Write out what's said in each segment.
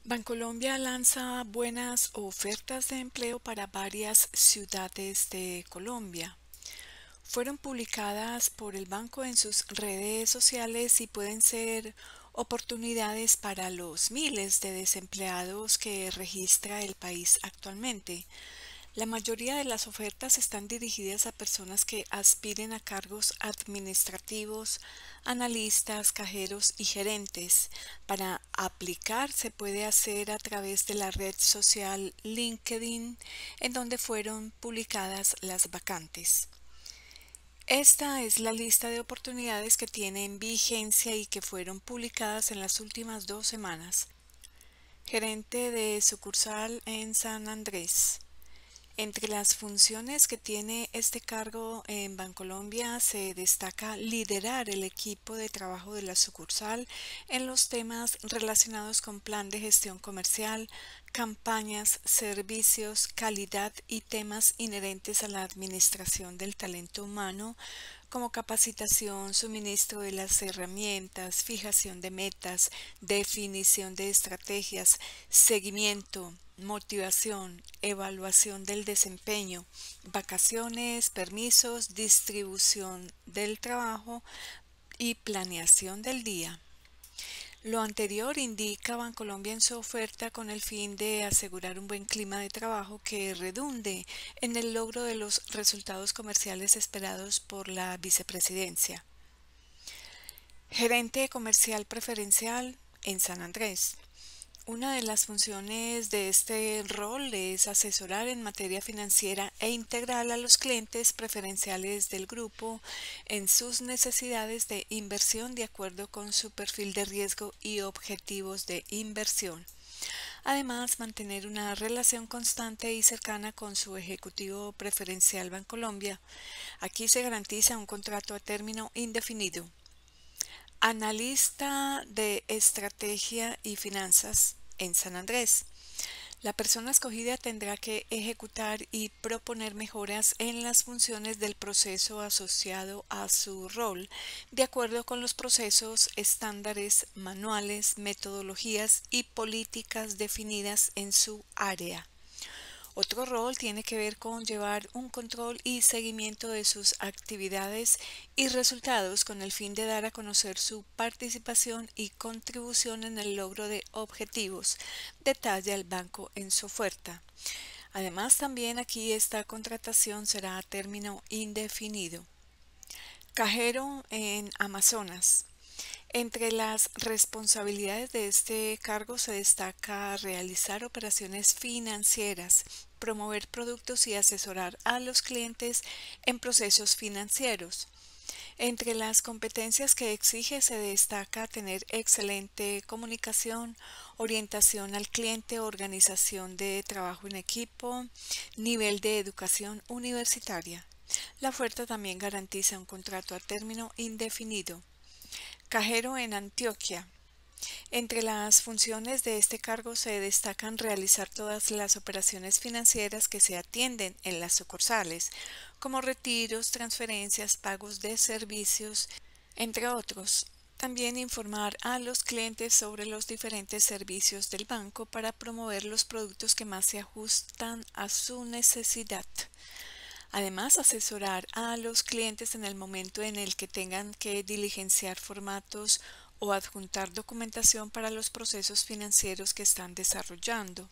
Bancolombia lanza buenas ofertas de empleo para varias ciudades de Colombia. Fueron publicadas por el banco en sus redes sociales y pueden ser oportunidades para los miles de desempleados que registra el país actualmente. La mayoría de las ofertas están dirigidas a personas que aspiren a cargos administrativos, analistas, cajeros y gerentes. Para aplicar se puede hacer a través de la red social LinkedIn, en donde fueron publicadas las vacantes. Esta es la lista de oportunidades que tienen vigencia y que fueron publicadas en las últimas 2 semanas. Gerente de sucursal en San Andrés. Entre las funciones que tiene este cargo en Bancolombia se destaca liderar el equipo de trabajo de la sucursal en los temas relacionados con plan de gestión comercial, campañas, servicios, calidad y temas inherentes a la administración del talento humano, como capacitación, suministro de las herramientas, fijación de metas, definición de estrategias, seguimiento, motivación, evaluación del desempeño, vacaciones, permisos, distribución del trabajo y planeación del día. Lo anterior indica Bancolombia en su oferta con el fin de asegurar un buen clima de trabajo que redunde en el logro de los resultados comerciales esperados por la vicepresidencia. Gerente comercial preferencial en San Andrés. Una de las funciones de este rol es asesorar en materia financiera e integral a los clientes preferenciales del grupo en sus necesidades de inversión de acuerdo con su perfil de riesgo y objetivos de inversión. Además, mantener una relación constante y cercana con su ejecutivo preferencial Bancolombia. Aquí se garantiza un contrato a término indefinido. Analista de estrategia y finanzas en San Andrés. La persona escogida tendrá que ejecutar y proponer mejoras en las funciones del proceso asociado a su rol, de acuerdo con los procesos, estándares, manuales, metodologías y políticas definidas en su área. Otro rol tiene que ver con llevar un control y seguimiento de sus actividades y resultados con el fin de dar a conocer su participación y contribución en el logro de objetivos, detalla el banco en su oferta. Además, también aquí esta contratación será a término indefinido. Cajero en Amazonas. Entre las responsabilidades de este cargo se destaca realizar operaciones financieras, promover productos y asesorar a los clientes en procesos financieros. Entre las competencias que exige se destaca tener excelente comunicación, orientación al cliente, organización de trabajo en equipo, nivel de educación universitaria. La oferta también garantiza un contrato a término indefinido. Cajero en Antioquia. Entre las funciones de este cargo se destacan realizar todas las operaciones financieras que se atienden en las sucursales, como retiros, transferencias, pagos de servicios, entre otros. También informar a los clientes sobre los diferentes servicios del banco para promover los productos que más se ajustan a su necesidad. Además, asesorar a los clientes en el momento en el que tengan que diligenciar formatos o adjuntar documentación para los procesos financieros que están desarrollando.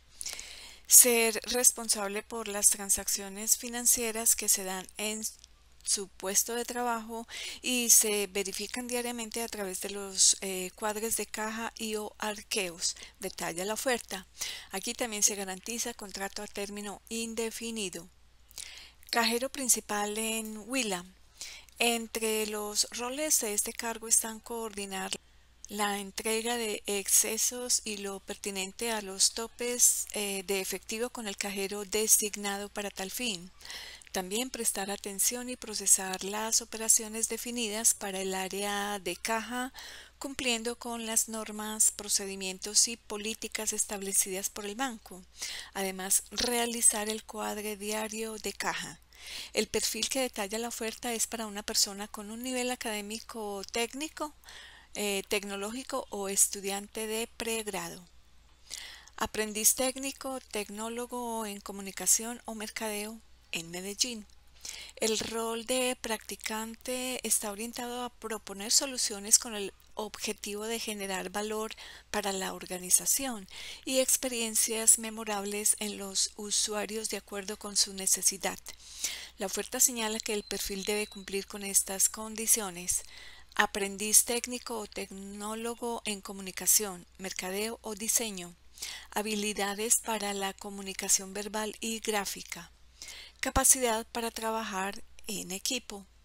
Ser responsable por las transacciones financieras que se dan en su puesto de trabajo y se verifican diariamente a través de los cuadres de caja y o arqueos. Detalla la oferta. Aquí también se garantiza contrato a término indefinido. Cajero principal en Huila. Entre los roles de este cargo están coordinar la entrega de excesos y lo pertinente a los topes de efectivo con el cajero designado para tal fin. También prestar atención y procesar las operaciones definidas para el área de caja, cumpliendo con las normas, procedimientos y políticas establecidas por el banco. Además, realizar el cuadre diario de caja. El perfil que detalla la oferta es para una persona con un nivel académico técnico, tecnológico o estudiante de pregrado. Aprendiz técnico, tecnólogo en comunicación o mercadeo en Medellín. El rol de practicante está orientado a proponer soluciones con el objetivo de generar valor para la organización y experiencias memorables en los usuarios de acuerdo con su necesidad. La oferta señala que el perfil debe cumplir con estas condiciones: aprendiz técnico o tecnólogo en comunicación, mercadeo o diseño, habilidades para la comunicación verbal y gráfica, capacidad para trabajar en equipo,